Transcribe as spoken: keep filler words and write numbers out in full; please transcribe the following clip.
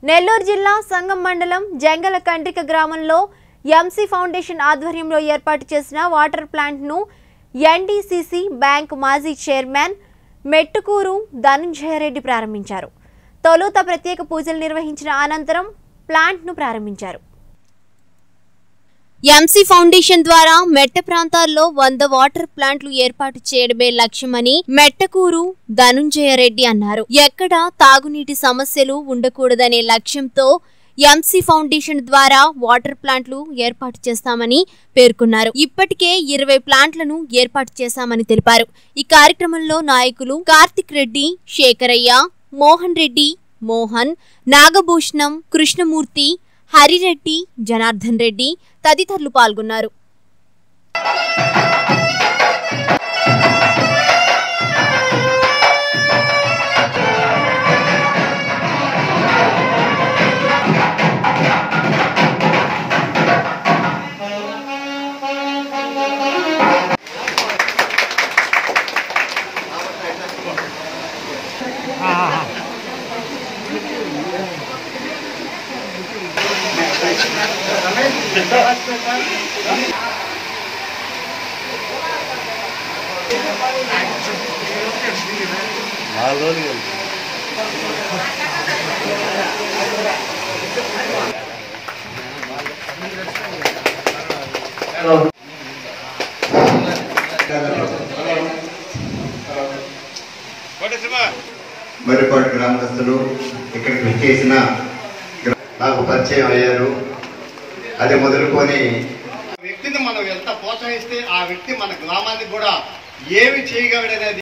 నెల్లూరు జిల్లా సంగం మండలం జంగల కండ్రిక గ్రామంలో ఎంసీ ఫౌండేషన్ ఆధ్వర్యంలో ఏర్పాటు చేసిన వాటర్ ప్లాంట్ ను ఎన్డీసీసీ బ్యాంక్ మాజీ చైర్మన్ మెట్టుకూరు ధనంజయ రెడ్డి ప్రారంభించారు. తొలుత ప్రత్యేక పూజలు నిర్వహించిన అనంతరం ప్లాంట్ ను ప్రారంభించారు. ఎంసీ ఫౌండేషన్ ద్వారా మెట్ట ప్రాంతాల్లో వంద వాటర్ ప్లాంట్లు ఏర్పాటు చేయడమే లక్ష్యమని మెట్టకూరు ధనంజయ రెడ్డి అన్నారు. ఎక్కడ తాగునీటి సమస్యలు ఉండకూడదనే లక్ష్యంతో ఎంసీ ఫౌండేషన్ ద్వారా వాటర్ ప్లాంట్లు ఏర్పాటు చేస్తామని పేర్కొన్నారు. ఇప్పటికే ఇరవై ప్లాంట్లను ఏర్పాటు చేశామని తెలిపారు. ఈ కార్యక్రమంలో నాయకులు కార్తిక్ రెడ్డి, శేఖరయ్య, మోహన్ రెడ్డి, మోహన్, నాగభూషణం, కృష్ణమూర్తి, హరిరెడ్డి, జనార్దన్ రెడ్డి తదితరులు పాల్గొన్నారు. మరిపాటి గ్రామస్తులు ఇక్కడికి విచ్చేసిన నాకు పరిచయం అయ్యారు. అది మొదలుకొని వ్యక్తిని మనం ఎంత ప్రోత్సహిస్తే ఆ వ్యక్తి మన గ్రామానికి కూడా ఏమి చేయగలడనేది